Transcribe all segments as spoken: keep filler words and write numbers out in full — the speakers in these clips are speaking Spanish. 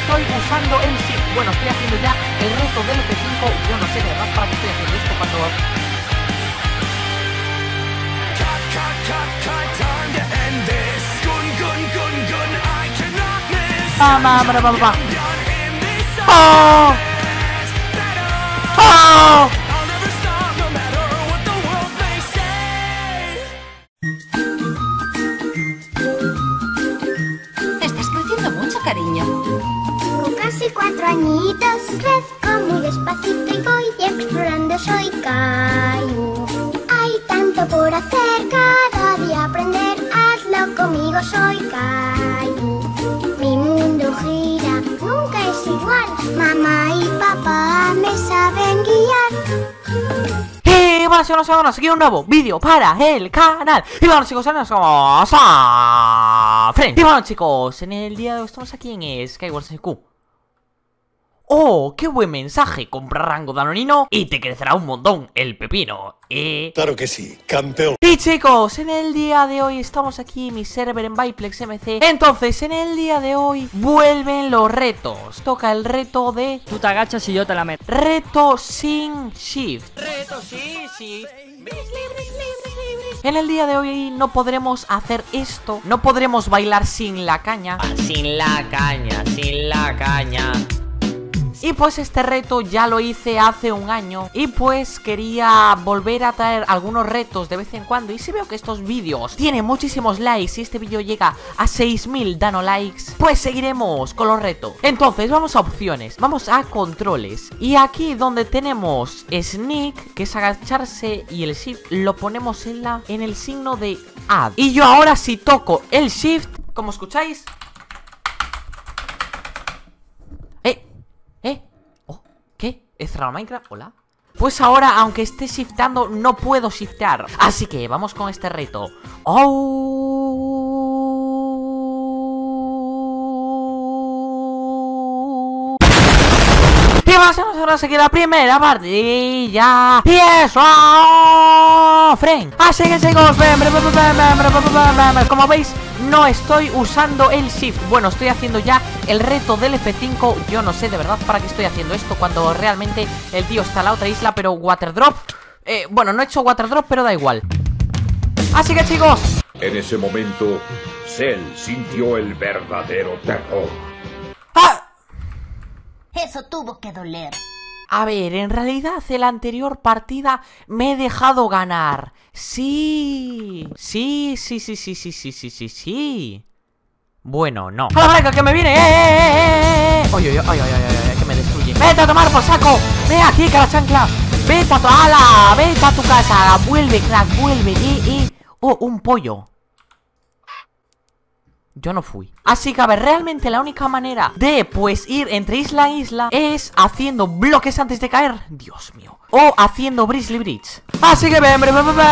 estoy usando el shift. Bueno, estoy haciendo ya el reto del F cinco. Yo no sé de verdad para qué estoy haciendo esto cuando... ¡Mamá, mamá, mamá! ¡Oh! ¡Oh! Estás creciendo mucho, cariño. Con casi cuatro añitos crezco muy despacito y voy explorando, soy Caillou. Hay tanto por hacer, cada día aprender, hazlo conmigo, soy Caillou. Mi mundo gira, nunca es igual, mamá y papá me saben guiar. Y bueno, chicos, vamos a seguir un nuevo vídeo para el canal. Y bueno, chicos, ahora nos vamos a Friends. Y bueno, chicos, en el día de hoy estamos aquí en Skyward S Q. ¡Oh, qué buen mensaje! Compra rango danonino y te crecerá un montón el pepino. Y... claro que sí, campeón. Y chicos, en el día de hoy estamos aquí en mi server en Biplex M C. Entonces, en el día de hoy vuelven los retos. Toca el reto de... Tú te agachas y yo te la meto. Reto sin shift. Reto sí, sí. En el día de hoy no podremos hacer esto. No podremos bailar sin la caña. Sin la caña, sin la caña. Y pues este reto ya lo hice hace un año. Y pues quería volver a traer algunos retos de vez en cuando. Y si veo que estos vídeos tienen muchísimos likes y este vídeo llega a seis mil dano likes, pues seguiremos con los retos. Entonces vamos a opciones, vamos a controles. Y aquí donde tenemos sneak, que es agacharse, y el shift lo ponemos en, la, en el signo de add. Y yo ahora si toco el shift, como escucháis... ¿Eh? Oh, ¿qué? ¿He cerrado Minecraft? ¿Hola? Pues ahora, aunque esté shiftando, no puedo shiftear. Así que vamos con este reto. ¡Oh! Y vamos a hacer aquí la primera partida. Y eso, Friend. Así que chicos, como veis, no estoy usando el shift. Bueno, estoy haciendo ya el reto del F cinco. Yo no sé de verdad para qué estoy haciendo esto cuando realmente el tío está en la otra isla. Pero Waterdrop, eh, bueno, no he hecho Waterdrop, pero da igual. Así que chicos, en ese momento, Cell sintió el verdadero terror. ¡ah! Eso tuvo que doler. A ver, en realidad en la anterior partida me he dejado ganar. Sí, sí, sí, sí, sí, sí, sí, sí, sí, sí. Bueno, no. ¡A la breca que me viene! ¡Eh, eh, eh, eh! ¡Oye, oye, oye, oye, oye, oye, que me destruye! ¡Vete a tomar por saco! ¡Ven aquí, cara chancla! ¡Vete a tu ala! ¡Vete a tu casa! ¡Vuelve, crack! ¡Vuelve! ¡Eh, eh! ¡Oh, un pollo! Yo no fui. Así que a ver, realmente la única manera de pues ir entre isla e isla es haciendo bloques antes de caer. Dios mío. O haciendo Grizzly Bridge. Así que ven.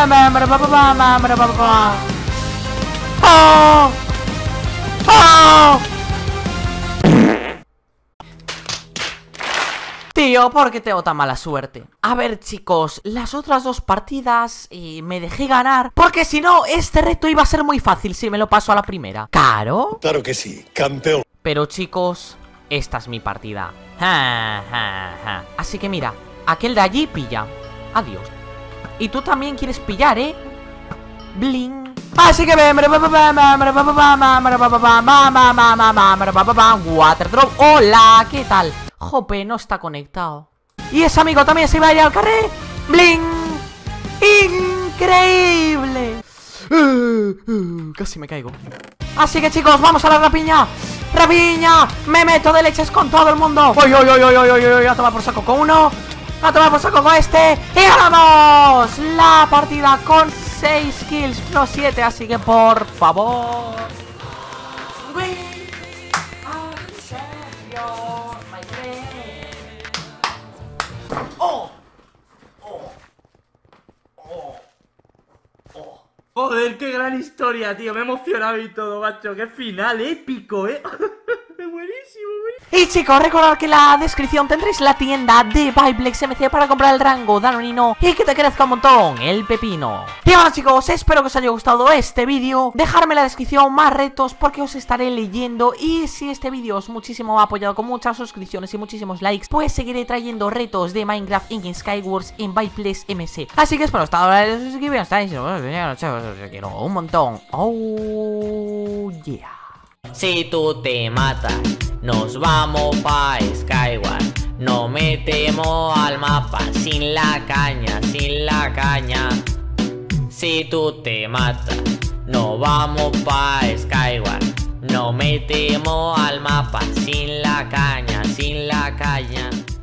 ¡Oh! ¡Oh! Tío, ¿por qué tengo tan mala suerte? A ver, chicos, las otras dos partidas eh, me dejé ganar, porque si no, este reto iba a ser muy fácil si me lo paso a la primera. ¿Claro? Claro que sí, campeón. Pero chicos, esta es mi partida. Ja, ja, ja. Así que mira, aquel de allí pilla. Adiós. Y tú también quieres pillar, ¿eh? Bling. Así que ven. Waterdrop. Hola, ¿qué tal? Jope, no está conectado. Y ese amigo también se iba a ir al carré. ¡Bling! ¡Increíble! Uh, uh, casi me caigo. Así que chicos, vamos a la rapiña. ¡Rapiña! Me meto de leches con todo el mundo. ¡Oy, oy, oy, oy, oy, oy! A tomar por saco con uno. A tomar por saco con este. ¡Y ganamos! La partida con seis kills, no siete. Así que por favor. ¡Oh! ¡Oh! ¡Oh! ¡Oh! Joder, qué gran historia, tío. Me he emocionado y todo, macho. Qué final épico, ¿eh? Me he Y chicos, recordad que en la descripción tendréis la tienda de Biplex M C para comprar el rango danonino y que te crezca un montón el pepino. Y bueno chicos, espero que os haya gustado este vídeo. Dejadme en la descripción más retos porque os estaré leyendo. Y si este vídeo os muchísimo ha apoyado con muchas suscripciones y muchísimos likes, pues seguiré trayendo retos de Minecraft in Skywars en Biplex M C. Así que espero estar ahora de suscribiros, os quiero un montón. Oh yeah. Si tú te matas, nos vamos pa' Skyward. No metemos al mapa sin la caña, sin la caña. Si tú te matas, nos vamos pa' Skyward. No metemos al mapa sin la caña, sin la caña.